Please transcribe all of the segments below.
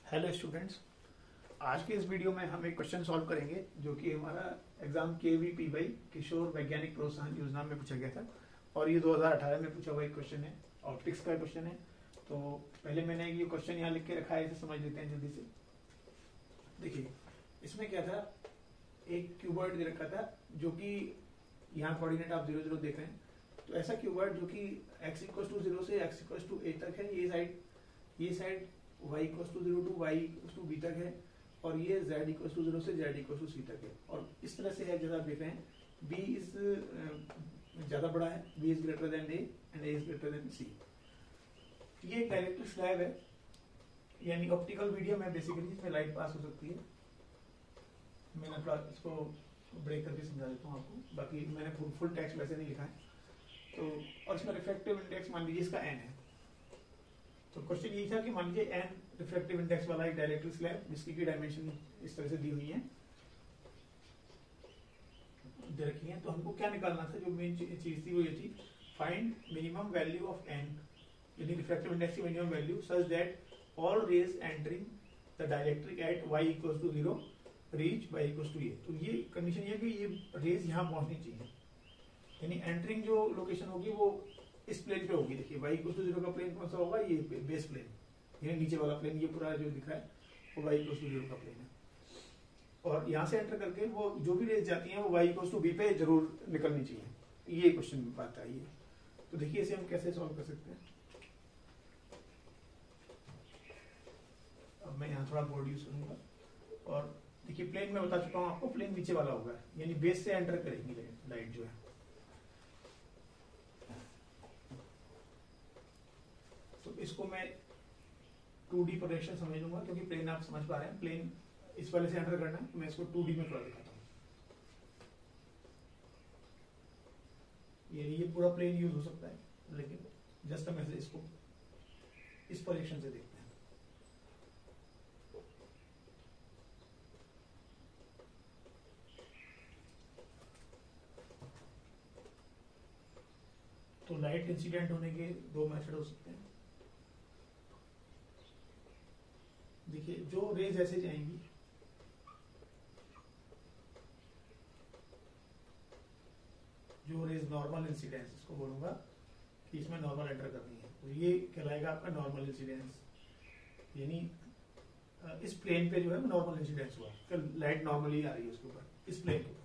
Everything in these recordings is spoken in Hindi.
हेलो स्टूडेंट्स, आज के इस वीडियो में हम एक क्वेश्चन सॉल्व करेंगे जो कि हमारा एग्जाम केवीपी बाई किशोर वैज्ञानिक प्रोत्साहन योजना में पूछा गया था और ये 2018 में पूछा हुआ एक क्वेश्चन है। ऑप्टिक्स का क्वेश्चन है। तो पहले मैंने ये क्वेश्चन यहाँ लिख के रखा है, इसे समझ लेते हैं जल्दी से। देखिए इसमें क्या था, एक क्यूबॉइड दे रखा था जो कि यहाँ कोऑर्डिनेट आप 0 0 देख रहे हैं। तो ऐसा क्यूबॉइड जो कि x=0 से x=a तक है, ये साइड y=0 to y=b तक है और ये z=0 से z=c तक है। और इस तरह से है, जैसा आप देख रहे हैं b इज ज्यादा बड़ा है, b is greater than a and a is greater than c। ये एक डायरेक्ट्रिक स्लैब है, यानी ऑप्टिकल मीडियम है बेसिकली, इसमें लाइट पास हो सकती है। मैंने थोड़ा इसको ब्रेक करके समझा देता हूँ आपको, बाकी मैंने फुल टेक्स्ट वैसे नहीं लिखा है। तो और इसमें रिफ्रैक्टिव इंडेक्स मान लीजिए इसका n है। तो क्वेश्चन यही था कि मान लीजिए n रिफ्रैक्टिव इंडेक्स वाला एक डायरेक्ट्रिक स्लैब जिसकी की डायमेंशन इस तरह से दी हुई है, दे रखी है। तो हमको क्या निकालना था, जो मेन चीज थी वो ये थी, find minimum value of n, यानी रिफ्रैक्टिव इंडेक्स की minimum value such that all rays entering the dielectric at y=0 reach y=a। तो ये कंडीशन ये है कि ये रेज यहाँ पहुंचनी चाहिए, यानी एंटरिंग जो लोकेशन होगी वो इस प्लेन पे होगी। देखिए y=0 का प्लेन कौन सा होगा, ये बेस प्लेन, ये नीचे वाला प्लेन, ये पूरा जो दिख रहा है वो y=0 का प्लेन है। और यहाँ से एंटर करके वो जो भी रेज जाती हैं वो y=b पे जरूर निकलनी चाहिए। ये क्वेश्चन में बात आई है। तो देखिए इसे हम कैसे सॉल्व कर सकते हैं। अब मैं यहाँ थोड़ा बोर्ड यूज करूंगा और देखिए प्लेन में बता चुका हूँ आपको, प्लेन नीचे वाला होगा, यानी बेस से एंटर करेंगी लाइट जो है। तो इसको मैं 2D प्रोजेक्शन समझ लूंगा, क्योंकि प्लेन आप समझ पा रहे हैं, प्लेन इस वाले से एंटर करना है। तो मैं इसको 2D में थोड़ा दिखाता हूँ। ये पूरा प्लेन यूज हो सकता है, लेकिन जस्ट हम ऐसे इसको इस प्रोजेक्शन से देखते हैं। तो लाइट इंसिडेंट होने के दो मेथड हो सकते हैं। देखिए जो रेज ऐसे जाएंगी, जो रेज नॉर्मल इंसिडेंस इसको बोलूंगा कि इसमें नॉर्मल एंटर करनी है, तो ये कहलाएगा आपका नॉर्मल इंसिडेंस। यानी इस प्लेन पे जो है नॉर्मल इंसिडेंस हुआ, लाइट नॉर्मली आ रही है उसके ऊपर, इस प्लेन के ऊपर।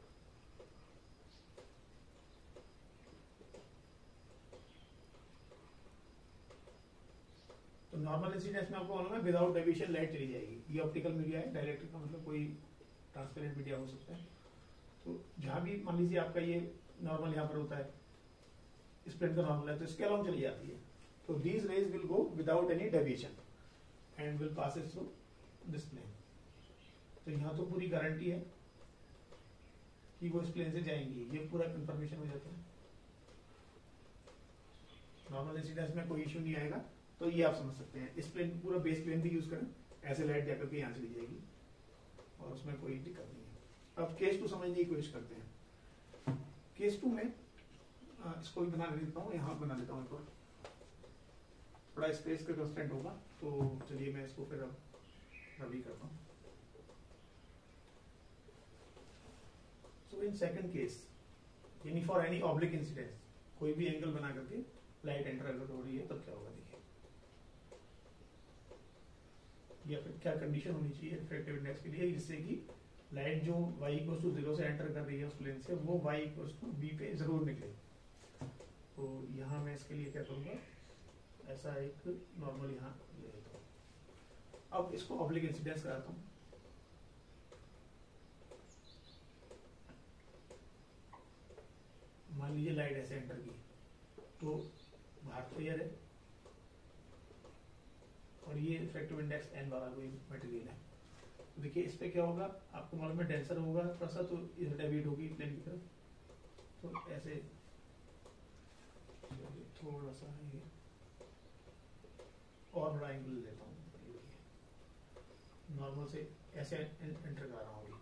तो नॉर्मल इंसिडेंस में आपको मालूम है विदाउट डेविएशन लाइट चली जाएगी। ये ऑप्टिकल मीडिया है, डायरेक्ट्रिक का मतलब कोई ट्रांसपेरेंट मीडिया हो सकता है। तो जहां भी मान लीजिए आपका ये नॉर्मल यहाँ पर होता है, इस प्लेन का नॉर्मल है, तो इसके अलावा चली जाती है। तो these rays will go without any deviation and will pass through this plane. तो यहाँ तो पूरी गारंटी है कि वो इस प्लेन से जाएंगी, ये पूरा कंफर्मेशन हो जाता है। नॉर्मल इंसिडेंस में कोई इश्यू नहीं आएगा। तो ये आप समझ सकते हैं, इस प्लेन पूरा बेस प्लेन भी यूज करें, ऐसे लाइट जाकर के यहाँ चली जाएगी और उसमें कोई दिक्कत नहीं है। अब केस 2 समझने की कोशिश करते हैं। केस 2 में इसको भी बना देता हूँ, यहाँ बना देता हूँ, थोड़ा स्पेस का कंस्टेंट होगा। तो चलिए मैं इसको फिर अब रवि करता हूँ। सो इन सेकंड केस, यानी फॉर एनी ऑब्लिक इंसिडेंस, कोई भी एंगल बना करके लाइट एंटर अगर हो रही है तब क्या होगा, देखिए। या फिर क्या कंडीशन होनी चाहिए रिफ्रैक्टिव इंडेक्स के लिए, जिससे कि लाइट जो y=0 से एंटर कर रही है उस प्लेन से, वो y=b पे जरूर निकले। तो यहाँ मैं इसके लिए क्या करूंगा, ऐसा एक नॉर्मल यहाँ ले लेता हूँ। अब इसको ऑब्लिक इंसिडेंस कराता हूँ। मान लीजिए लाइट ऐसे एंटर की, तो बाहर क्लियर है और ये रिफ्रैक्टिव इंडेक्स n वाला कोई मटेरियल है। तो देखिए इस पे क्या होगा, आपको मालूम है डेंसर होगा थोड़ा सा, तो इधर डेविएट होगी प्लेन की तरफ। तो ऐसे थोड़ा सा ये और बड़ा एंगल लेता हूँ, नॉर्मल से ऐसे एंटर कर रहा हूँ।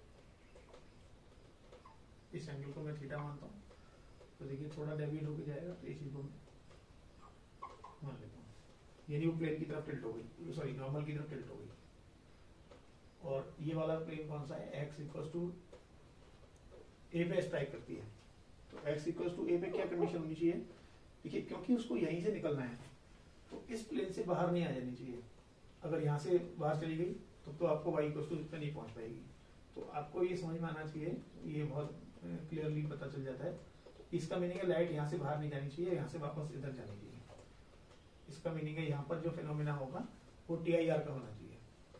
इस एंगल को मैं थीटा मानता हूँ। तो देखिए थोड़ा डेविएट होकर जाएगा, तो इसी को मान लेता हूँ। यानी वो प्लेन की तरफ टिल्ट हो गई, सॉरी नॉर्मल की तरफ टिल्ट हो गई। और ये वाला प्लेन कौन सा है, x इक्वल टू ए पे स्ट्राइक करती है। तो x इक्वल टू ए पे क्या कंडीशन होनी चाहिए, देखिए क्योंकि उसको यहीं से निकलना है तो इस प्लेन से बाहर नहीं आ जानी चाहिए। अगर यहाँ से बाहर चली गई तो आपको y इक्वल टू इस पे नहीं पहुंच पाएगी। तो आपको ये समझ में आना चाहिए, ये बहुत क्लियरली पता चल जाता है। इसका मीनिंग है लाइट यहाँ से बाहर नहीं जानी चाहिए, यहाँ से वापस इधर जानी चाहिए। इसका मीनिंग है यहाँ पर जो फिनोमिना होगा वो TIR का होना चाहिए।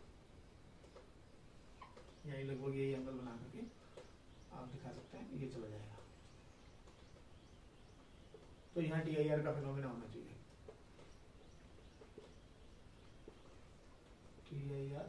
यही लगभग यही एंगल बना करके आप दिखा सकते हैं, ये चला जाएगा। तो यहाँ TIR का फिनोमिना होना चाहिए, TIR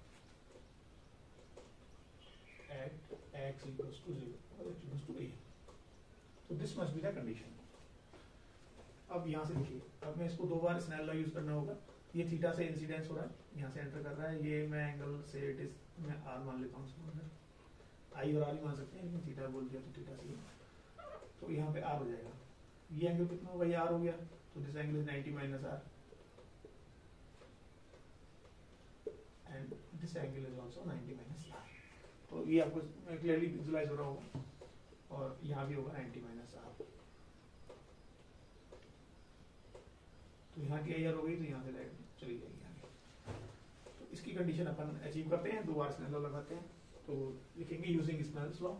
at x equals to 0 or x equals to a। तो this must be the condition. अब यहाँ से देखिए, अब मैं इसको दो बार स्नेल लॉ यूज करना होगा। ये थीटा से इंसिडेंस हो रहा है, यहाँ से एंटर कर रहा है, ये मैं एंगल से इट इज मैं आर मान लेता हूँ, आई और आर ही मान सकते हैं, लेकिन थीटा बोल दिया तो थीटा से। तो यहाँ पे आर हो जाएगा, ये एंगल कितना होगा, ये आर हो गया। तो this angle is 90 minus R and this angle is also 90 minus R. तो ये आपको क्लियरली विजुअलाइज हो रहा होगा। और यहाँ भी होगा 90 माइनस आर। तो यहाँ की आर हो गई, तो यहाँ से लाइट चली जाएगी आगे। तो इसकी कंडीशन अपन अचीव करते हैं, दो बार स्नेल लॉ लगाते हैं। तो लिखेंगे using Snell's law.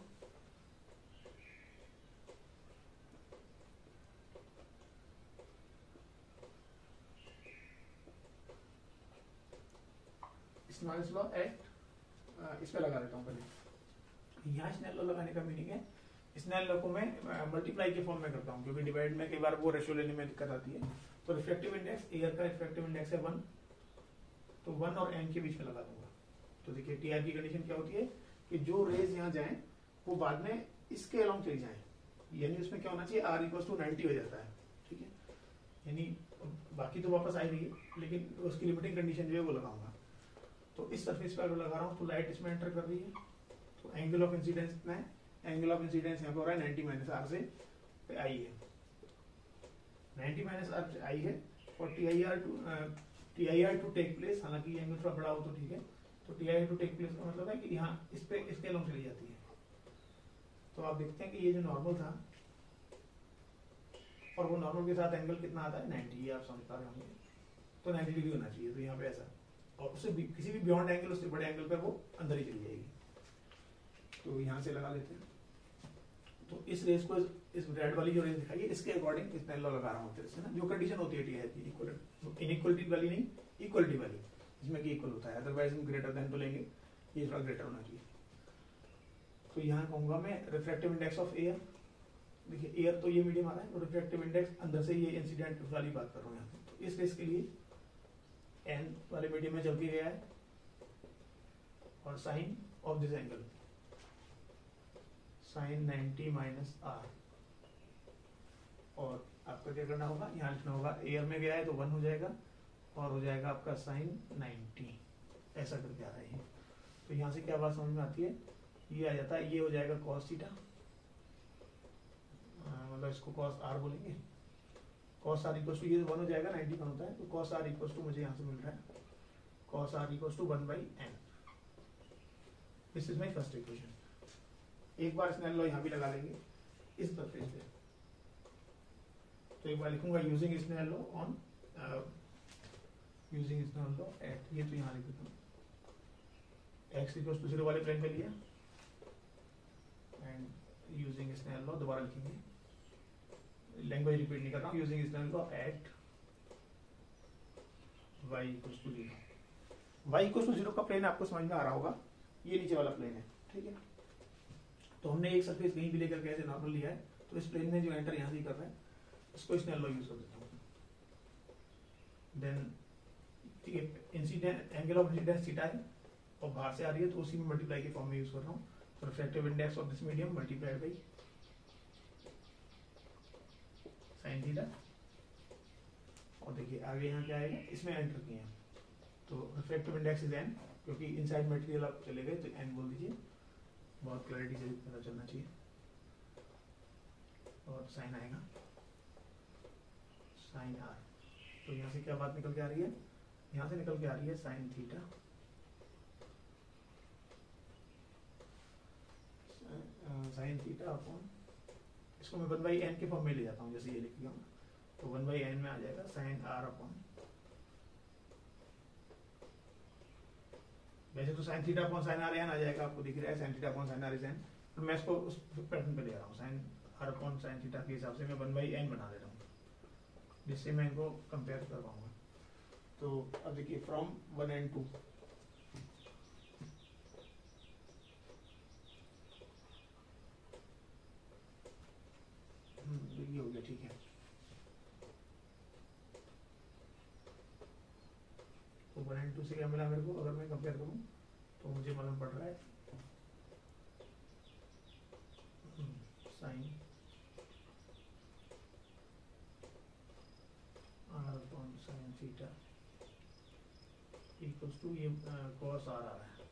Snell's law at, इस पे लगा देता हूँ पहले। यहाँ स्नेल लॉ लगाने का मीनिंग है, स्नेल लॉ को मैं मल्टीप्लाई के फॉर्म में करता हूँ, क्योंकि डिवाइड में कई बार वो रेशियो लेने में दिक्कत आती है। तो रिफ्रैक्टिव इंडेक्स, एयर का रिफ्रैक्टिव इंडेक्स है 1, तो 1 और n के बीच में लगा दूंगा। तो देखिए टीआर की कंडीशन क्या होती है कि जो रेज यहाँ जाएं वो बाद में इसके अलोंग चली जाएं, यानी उसमें क्या होना चाहिए, r इक्वल टू 90 हो जाता है। ठीक है, यानी बाकी तो वापस आई रही है, लेकिन उसकी लिमिटिंग कंडीशन जो है वो लगाऊंगा। तो इस सरफेस पर अगर लगा रहा हूँ तो लाइट इसमें एंटर कर रही है, तो एंगल ऑफ इंसिडेंस कितना है, एंगल ऑफ इंसिडेंस यहाँ पे हो रहा है 90 माइनस आर से आई है, 90 माइनस आर से आई है। और TIR टू टेक प्लेस, हालांकि ये एंगल थोड़ा बड़ा हो तो ठीक है। तो TIR टू टेक प्लेस का मतलब है कि यहाँ इस पे इसके अलोंग चली जाती है। तो आप देखते हैं कि ये जो नॉर्मल था और वो नॉर्मल के साथ एंगल कितना आता है 90, ये आप समझ पा रहे होंगे। तो 90 डिग्री होना चाहिए, तो यहाँ पे ऐसा, और उससे किसी भी बियॉन्ड एंगल, उससे बड़े एंगल पे वो अंदर ही चली जाएगी। तो यहाँ से लगा लेते हैं। तो इस रेस को, इस रेड वाली जो रेस दिखाई है, इसके अकॉर्डिंग इस स्नेल लॉ लगा रहा हूँ तेरे से ना, जो कंडीशन होती है टीआर की, इनइक्वलिटी वाली नहीं, इक्वलिटी वाली, जिसमें कि इक्वल होता है। अदरवाइज हम ग्रेटर देन तो लेंगे, ये थोड़ा ग्रेटर होना चाहिए। तो यहाँ कहूंगा मैं रिफ्रैक्टिव इंडेक्स ऑफ एयर। देखिए एयर तो ये मीडियम आ रहा है, तो रिफ्रैक्टिव इंडेक्स अंदर से ये इंसिडेंट वाली बात कर रहा हूँ यहाँ पे। तो इस रेस के लिए एन वाले मीडियम में चल के गया है, और sine of this angle sine 90 minus R. और आपको क्या करना होगा, यहाँ लिखना होगा एयर में गया है तो 1 हो जाएगा, और हो जाएगा आपका साइन 90, ऐसा करके आ रहा है। तो यहाँ से क्या बात समझ में आती है, ये आ जाता है, ये हो जाएगा कॉस थीटा, मतलब इसको कॉस आर बोलेंगे। कॉस आर इक्वल टू, ये 1 हो जाएगा, 90 1 होता है, तो कॉस आर इक्वल टू मुझे यहाँ से मिल रहा है cos R equal to 1/n। This is my first equation. एक बार स्नेल लॉ यहाँ भी लगा लेंगे इस सरफेस पे। तो एक बार लिखूंगा using Snell law on, using Snell law at, ये तो यहाँ लिख देता हूँ, x इक्वल टू 0 वाले प्लेन पे लिया, एंड यूजिंग स्नेल लॉ दोबारा लिखेंगे, लैंग्वेज रिपीट नहीं कर रहा हूँ, using Snell law at y equal to 0। y equal to 0 का प्लेन आपको समझ में आ रहा होगा, ये नीचे वाला प्लेन है। ठीक है, तो हमने एक सरफेस कहीं भी लेकर कैसे नॉर्मल लिया है, तो इस प्लेन में जो एंटर यहाँ से कर रहा है, इसको स्नेल लॉ यूज कर देता हूँ। Then incident, angle of incidence theta है, और बाहर से आ रही है, तो उसी में मल्टीप्लाई के फॉर्म में यूज कर रहा हूँ। तो refractive index of this medium multiplied by sine theta. और देखिए आगे यहाँ क्या आएगा, इसमें एंटर किए हैं, तो रिफ्रैक्टिव इंडेक्स इज n, क्योंकि इनसाइड मटेरियल आप चले गए तो n बोल दीजिए, बहुत क्लैरिटी से पता चलना चाहिए। और साइन आएगा साइन आर, तो यहाँ से क्या बात निकल के आ रही है, यहाँ से निकल के आ रही है sine theta sine theta upon, इसको मैं 1/n के फॉर्म में ले जाता हूँ, जैसे ये लिख लिया तो 1/n में आ जाएगा साइन r अपॉन, वैसे तो sine theta upon sine r n आ जाएगा, आपको दिख रहा है sine theta upon sine r is n, तो मैं इसको उस पैटर्न पे ले रहा हूँ, sine r upon sine theta के हिसाब से मैं 1/n बना दे रहा हूँ, जिससे मैं इनको कंपेयर कर पाऊंगा। तो अब देखिए फ्रॉम 1 and 2, ये हो गया, ठीक है। तो 1 and 2 से क्या मिला मेरे को, अगर मैं कंपेयर करूं तो मुझे मालूम पड़ रहा है sine r upon sine theta equals to ये cos r आ रहा है,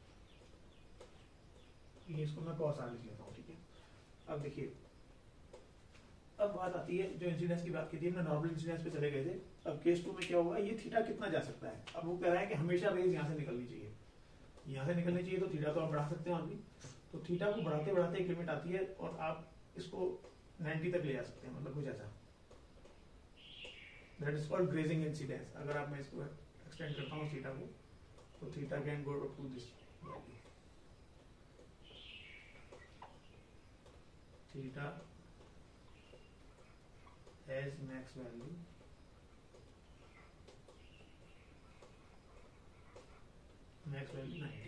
ये इसको मैं cos r लिख लेता हूँ, ठीक है। अब देखिए, अब बात आती है जो इंसिडेंस की बात की थी, हमने नॉर्मल इंसिडेंस पे चले गए थे। अब केस 2 में क्या होगा, ये थीटा कितना जा सकता है, अब वो कह रहा है कि हमेशा रेज यहाँ से निकलनी चाहिए, यहाँ से निकलनी चाहिए, तो थीटा तो आप बढ़ा सकते हैं और भी, तो थीटा को बढ़ाते बढ़ाते एक लिमिट आती है और आप इसको 90 तक ले जा सकते हैं, मतलब कुछ ऐसा, that is called grazing incidence. अगर आप मैं इसको एक्सटेंड करता हूँ थीटा को, तो theta can go up to this value, theta has max value max value 90,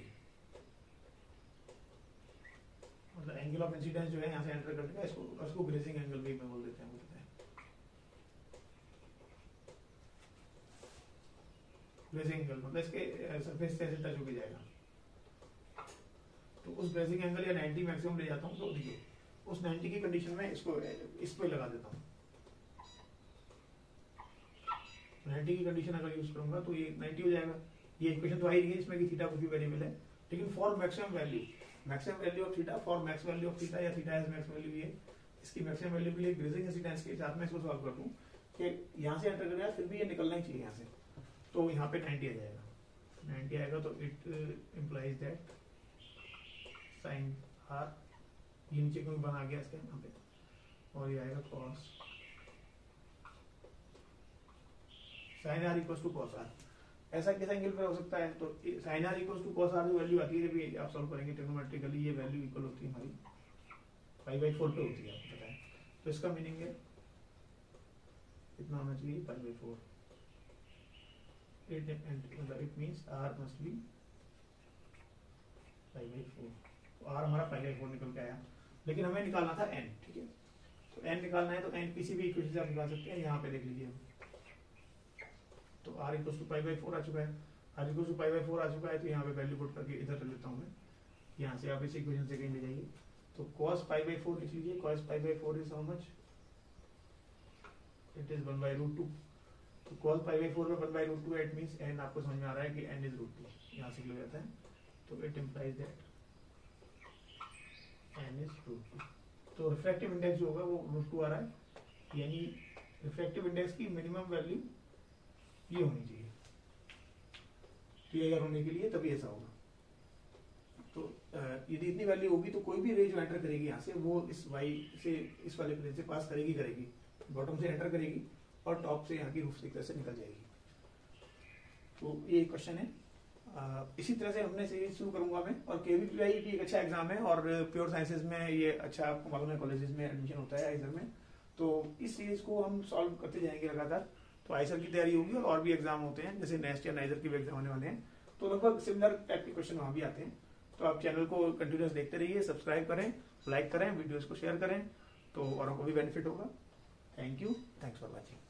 मतलब एंगल ऑफ इंसिडेंस जो है यहाँ से एंटर करने का, इसको ग्रेजिंग एंगल भी में बोल देते हैं, बोलते हैं ग्रेजिंग एंगल, मतलब इसके सरफेस से ऐसे टच होके जाएगा। तो उस ग्रेजिंग एंगल या 90 मैक्सिमम ले जाता हूँ, तो देखिए उस 90 की कंडीशन में इसको इस पे लगा देता हूँ, 90 की कंडीशन अगर यूज करूंगा तो ये 90 हो जाएगा। ये इक्वेशन तो आ ही रही है इसमें कि थीटा कुछ भी वेरिएबल है, लेकिन for maximum value of theta, for max value of theta या थीटा हैज मैक्स वैल्यू, ये इसकी मैक्सिमम वैल्यू के लिए ग्रेजिंग इंसिडेंस के साथ में इसको सॉल्व कर दूं कि यहाँ से एंटर करेगा, फिर भी ये निकलना ही चाहिए यहाँ से, तो यहाँ पे 90 आ जाएगा, 90 आएगा तो it implies that sine r, ये नीचे क्यों बना गया इसके यहाँ पे, और ये आएगा cos sine r equals to cos r। ऐसा किस एंगल पे हो सकता है, तो sine r equals to cos r जो वैल्यू आती है, जब आप सॉल्व करेंगे ट्रिग्नोमेट्रिकली, ये वैल्यू इक्वल होती है हमारी π/4 पे होती है, आपको पता है। तो इसका मीनिंग है कितना होना चाहिए, π/4, it means r must be π/4, तो r हमारा π/4 निकल के आया, लेकिन हमें निकालना था n, ठीक है। तो n निकालना है तो n किसी भी इक्वेशन से आप निकाल सकते हैं, यहाँ पे देख लीजिए, तो r इक्वल्स टू π/4 आ चुका है, r इक्वल्स टू π/4 आ चुका है, तो यहाँ पे वैल्यू पुट करके इधर रख लेता हूँ मैं, यहाँ से आप इस इक्वेशन से कहीं ले जाइए, तो cos π/4 लिख लीजिए, cos π/4 is how much, it is 1/√2, तो cos π/4 में 1/√2 है, इट मींस n आपको समझ में आ रहा है कि n इज √2, यहाँ से क्लियर जाता है, तो it implies that n is √2, तो रिफ्रैक्टिव इंडेक्स जो होगा वो √2 आ रहा है, यानी रिफ्रैक्टिव इंडेक्स की मिनिमम वैल्यू ये होनी चाहिए, क्लियर होने के लिए तभी ऐसा होगा। तो यदि इतनी वैल्यू होगी तो कोई भी रे जो एंटर करेगी यहाँ से, वो इस y से इस वाले प्लेन से पास करेगी, बॉटम से एंटर करेगी और टॉप से यहाँ की रूफ से से निकल जाएगी। तो ये क्वेश्चन है, इसी तरह से हमने सीरीज शुरू करूंगा मैं, और KVPI भी एक अच्छा एग्जाम है, और प्योर साइंसेज में ये अच्छा आपको मालूम है कॉलेजेस में एडमिशन होता है आइसर में, तो इस सीरीज को हम सॉल्व करते जाएंगे लगातार। तो आइसर की तैयारी होगी और भी एग्जाम होते हैं, जैसे नेस्ट या नाइजर के भी एग्जाम होने वाले हैं, तो लगभग सिमिलर टाइप के क्वेश्चन वहाँ भी आते हैं। तो आप चैनल को कंटिन्यूस देखते रहिए, सब्सक्राइब करें, लाइक करें, वीडियोस को शेयर करें, तो औरों को भी बेनिफिट होगा। Thank you, thanks for watching.